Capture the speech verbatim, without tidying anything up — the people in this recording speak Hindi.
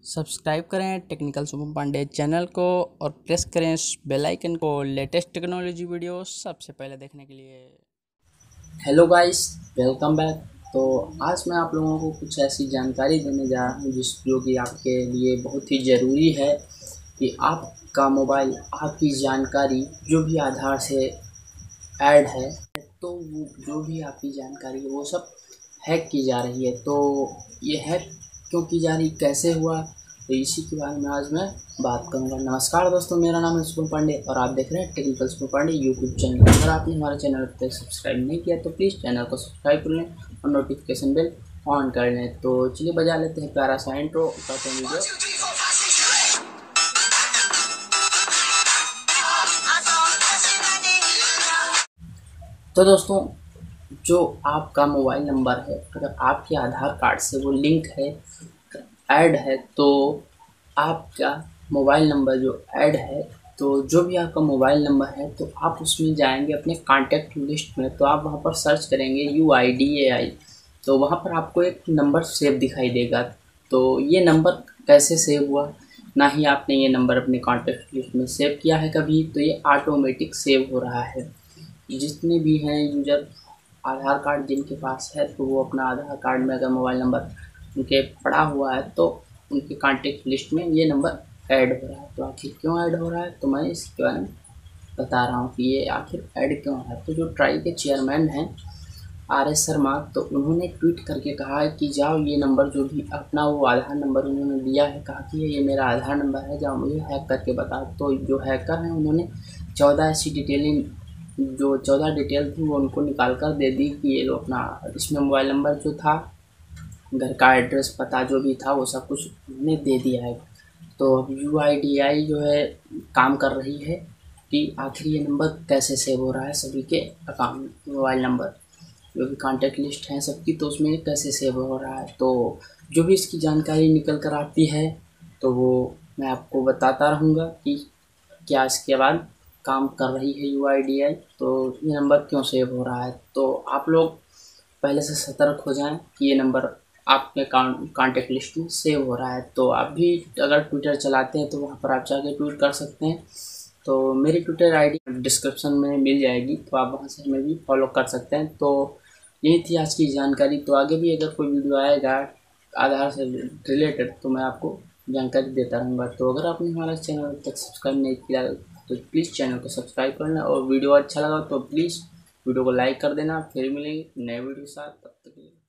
सब्सक्राइब करें टेक्निकल शुभम पांडे चैनल को और प्रेस करें बेल आइकन को लेटेस्ट टेक्नोलॉजी वीडियो सबसे पहले देखने के लिए। Hello guys, welcome back. तो आज मैं आप लोगों को कुछ ऐसी जानकारी देने जा रहा हूँ जिस जो कि आपके लिए बहुत ही ज़रूरी है कि आपका मोबाइल, आपकी जानकारी जो भी आधार से ऐड है तो वो जो भी आपकी जानकारी है वो सब हैक की जा रही है। तो ये हैक क्यों की जा रही, कैसे हुआ, तो इसी के बारे में आज मैं बात करूंगा। नमस्कार दोस्तों, मेरा नाम है शुभम पांडे और आप देख रहे हैं technical Shubham Pandey YouTube channel. अगर आपने हमारे चैनल पर सब्सक्राइब नहीं किया तो प्लीज़ चैनल को सब्सक्राइब कर लें और नोटिफिकेशन बेल ऑन कर लें। तो चलिए बजा लेते हैं प्यारा सा इंट्रो, करते हैं वीडियो। तो दोस्तों, जो आपका मोबाइल नंबर है अगर आपके आधार कार्ड से वो लिंक है, ऐड है, तो आपका मोबाइल नंबर जो ऐड है, तो जो भी आपका मोबाइल नंबर है तो आप उसमें जाएंगे अपने कॉन्टैक्ट लिस्ट में। तो आप वहाँ पर सर्च करेंगे यू आई डी ए आई, तो वहाँ पर आपको एक नंबर सेव दिखाई देगा। तो ये नंबर कैसे सेव हुआ, ना ही आपने ये नंबर अपने कॉन्टैक्ट लिस्ट में सेव किया है कभी, तो ये ऑटोमेटिक सेव हो रहा है। जितने भी हैं यूजर आधार कार्ड जिनके पास है, तो वो अपना आधार कार्ड में अगर मोबाइल नंबर उनके पड़ा हुआ है तो उनके कॉन्टैक्ट लिस्ट में ये नंबर ऐड हो रहा है। तो आखिर क्यों ऐड हो रहा है, तो मैं इसके बारे में बता रहा हूँ कि ये आखिर ऐड क्यों है। तो जो ट्राई के चेयरमैन हैं आर एस शर्मा, तो उन्होंने ट्वीट करके कहा है कि जाओ ये नंबर जो भी अपना वो आधार नंबर उन्होंने दिया है, कहा कि ये मेरा आधार नंबर है, जाओ मुझे हैक करके बताओ। तो जो हैकर हैं उन्होंने चौदह ऐसी डिटेलिंग जो चौदह डिटेल थी वो उनको निकाल कर दे दी कि ये लो अपना, इसमें मोबाइल नंबर जो था, घर का एड्रेस, पता जो भी था वो सब कुछ उन्होंने दे दिया है। तो अब यू आई डी आई जो है काम कर रही है कि आखिर ये नंबर कैसे सेव हो रहा है, सभी के अकाउंट मोबाइल नंबर जो भी कॉन्टैक्ट लिस्ट हैं सबकी, तो उसमें कैसे सेव हो रहा है। तो जो भी इसकी जानकारी निकल कर आती है तो वो मैं आपको बताता रहूँगा कि क्या इसके बाद काम कर रही है यू आई डी आई, तो ये नंबर क्यों सेव हो रहा है। तो आप लोग पहले से सतर्क हो जाएं कि ये नंबर आपके कॉन्टैक्ट लिस्ट में सेव हो रहा है। तो आप भी अगर ट्विटर चलाते हैं तो वहाँ पर आप जाके ट्वीट कर सकते हैं। तो मेरी ट्विटर आईडी डिस्क्रिप्शन में मिल जाएगी, तो आप वहाँ से हमें भी फॉलो कर सकते हैं। तो यही थी आज की जानकारी। तो आगे भी अगर कोई वीडियो आएगा आधार से रिलेटेड तो मैं आपको जानकारी देता रहूँगा। तो अगर आपने हमारा चैनल तक सब्सक्राइब नहीं किया तो प्लीज़ चैनल को सब्सक्राइब कर लेना, और वीडियो अच्छा लगा तो प्लीज़ वीडियो को लाइक कर देना। फिर मिलेंगे नए वीडियो के साथ, तब तक के लिए।